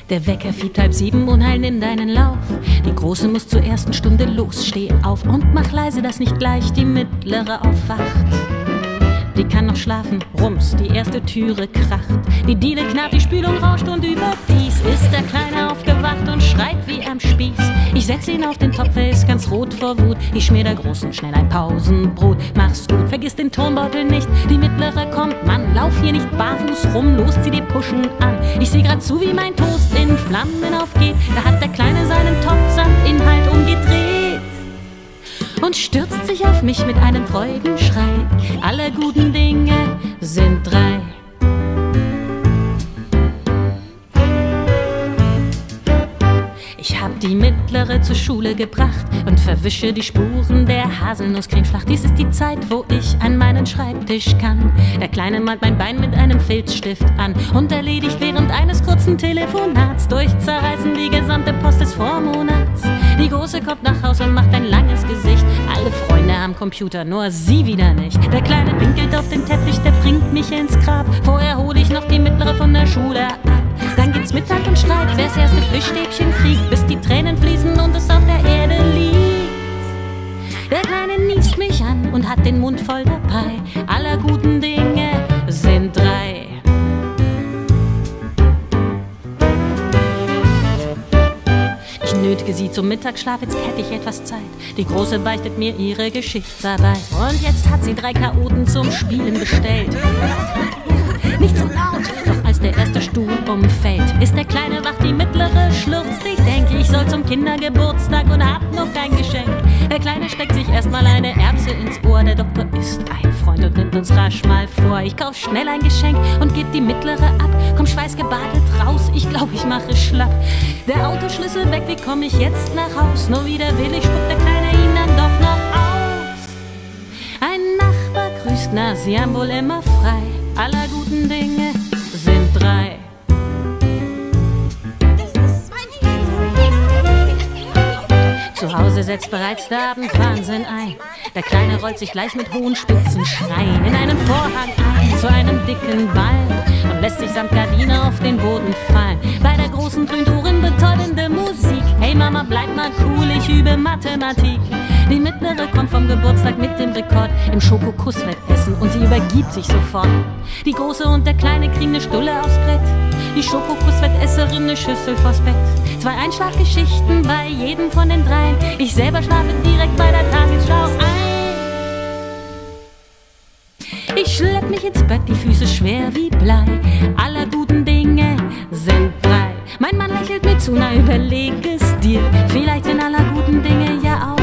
Der Wecker fiebt 6:30, Unheil, nimm deinen Lauf. Die Große muss zur ersten Stunde los, steh auf und mach leise, dass nicht gleich die Mittlere aufwacht. Die kann noch schlafen, rums, die erste Türe kracht. Die Diele knarrt, die Spülung rauscht und überdies ist der Kleine aufgewacht und schreit wie am Spieß. Ich setz ihn auf den Topf, er ist ganz rot vor Wut. Ich schmier der Großen schnell ein Pausenbrot. Mach's gut, vergiss den Turnbeutel nicht. Die Mittlere kommt, Mann, lauf hier nicht barfuß rum, los, zieh die Puschen an. Ich seh grad zu, wie mein Toast in Flammen aufgeht. Da hat der Kleine seinen Topf samt Inhalt umgedreht und stürzt sich auf mich mit einem Freudenschrei. Alle guten Dinge sind drei. Ich hab die Mittlere zur Schule gebracht und verwische die Spuren der Haselnusscremeschlacht. Dies ist die Zeit, wo ich an meinen Schreibtisch kann. Der Kleine malt mein Bein mit einem Filzstift an und erledigt während eines kurzen Telefonats durchzerreißen die gesamte Post des Vormonats. Die Große kommt nach Haus und macht ein langes Gesicht. Alle Freunde am Computer, nur sie wieder nicht. Der Kleine pinkelt auf den Teppich, der bringt mich ins Grab. Vorher hol ich noch die Mittlere von der Schule ab. Dann gibt's Mittag und Streit, wer's erste Fischstäbchen kriegt, bis die Tränen fließen und es auf der Erde liegt. Der Kleine niest mich an und hat den Mund voll dabei. Aller guten Dinge sind drei. Ich nötige sie zum Mittagsschlaf, jetzt hätte ich etwas Zeit. Die Große beichtet mir ihre Geschichtsarbeit. Und jetzt hat sie 3 Chaoten zum Spielen bestellt. Nicht so laut, doch als der erste Stuhl umfällt, ist der Kleine wach, die Mittlere schlürzt. Ich denke, ich soll zum Kindergeburtstag und hab noch kein Geschenk. Der Kleine steckt sich erstmal eine Erbse ins Ohr. Der Doktor ist ein Freund und nimmt uns rasch mal vor. Ich kauf schnell ein Geschenk und geb die Mittlere ab. Komm schweißgebadet raus, ich glaub, ich mache schlapp. Der Autoschlüssel weg, wie komm ich jetzt nach Haus? Nur wieder willig spuckt der Kleine ihn dann doch noch aus. Ein Nachbar grüßt, na, sie haben wohl immer frei. Aller guten Dinge sind drei. Zu Hause setzt bereits der Abendwahnsinn ein. Der Kleine rollt sich gleich mit hohen Spitzen Schreien in einen Vorhang ein, zu einem dicken Ball und lässt sich samt Gardine auf den Boden fallen. Bei der Großen dröhnt ohrenbetäubende Musik. Hey Mama, bleib mal cool, ich übe Mathematik. Die Mittlere kommt vom Geburtstag mit dem Rekord im Schokokusswettessen und sie übergibt sich sofort. Die Große und der Kleine kriegen eine Stulle aufs Brett. Die Schokokusswettesserin eine Schüssel vors Bett. 2 Einschlafgeschichten bei jedem von den dreien. Ich selber schlafe direkt bei der Tagesschau ein. Ich schlepp mich ins Bett, die Füße schwer wie Blei. Aller guten Dinge sind drei. Mein Mann lächelt mir zu, na überleg es dir. Vielleicht sind aller guten Dinge ja auch